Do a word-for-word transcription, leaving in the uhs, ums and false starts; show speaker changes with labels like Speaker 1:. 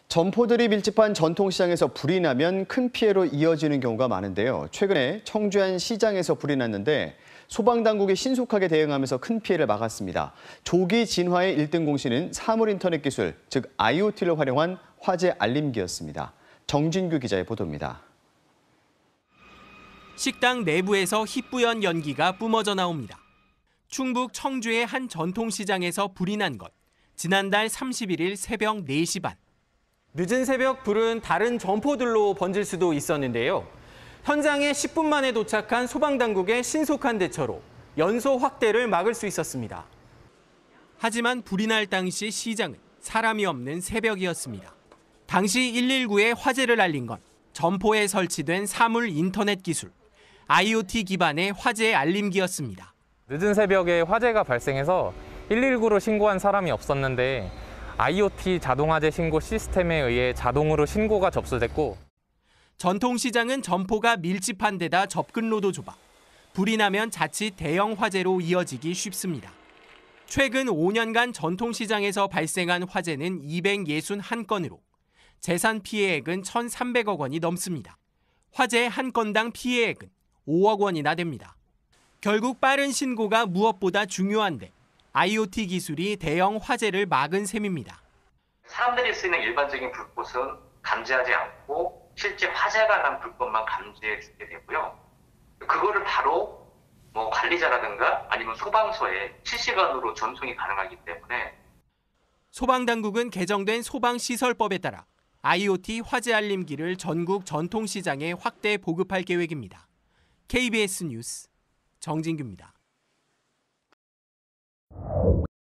Speaker 1: 점포들이 밀집한 전통시장에서 불이 나면 큰 피해로 이어지는 경우가 많은데요. 최근에 청주한 시장에서 불이 났는데 소방당국이 신속하게 대응하면서 큰 피해를 막았습니다. 조기 진화의 일 등 공신은 사물인터넷 기술, 즉 아이오티를 활용한 화재 알림기였습니다. 정진규 기자의 보도입니다.
Speaker 2: 식당 내부에서 희뿌연 연기가 뿜어져 나옵니다. 충북 청주의 한 전통시장에서 불이 난 것. 지난달 삼십일 일 새벽 네 시 반.
Speaker 3: 늦은 새벽 불은 다른 점포들로 번질 수도 있었는데요. 현장에 십 분 만에 도착한 소방당국의 신속한 대처로 연소 확대를 막을 수 있었습니다.
Speaker 2: 하지만 불이 날 당시 시장은 사람이 없는 새벽이었습니다. 당시 일일구에 화재를 알린 건 점포에 설치된 사물 인터넷 기술, 아이오티 기반의 화재 알림기였습니다.
Speaker 4: 늦은 새벽에 화재가 발생해서 일일구로 신고한 사람이 없었는데 아이오티 자동화재 신고 시스템에 의해 자동으로 신고가 접수됐고,
Speaker 2: 전통시장은 점포가 밀집한 데다 접근로도 좁아 불이 나면 자칫 대형 화재로 이어지기 쉽습니다. 최근 오 년간 전통시장에서 발생한 화재는 이백육십일 건으로 재산 피해액은 천삼백억 원이 넘습니다. 화재 한 건당 피해액은 오억 원이나 됩니다. 결국 빠른 신고가 무엇보다 중요한데 아이오티 기술이 대형 화재를 막은 셈입니다.
Speaker 5: 사람들이 쓰는 일반적인 불꽃은 감지하지 않고 실제 화재가 난 불꽃만 감지해 주게 되고요. 그거를 바로 뭐 관리자라든가 아니면 소방서에 실시간으로 전송이 가능하기 때문에
Speaker 2: 소방당국은 개정된 소방시설법에 따라 아이오티 화재 알림기를 전국 전통시장에 확대 보급할 계획입니다. 케이비에스 뉴스 정진규입니다.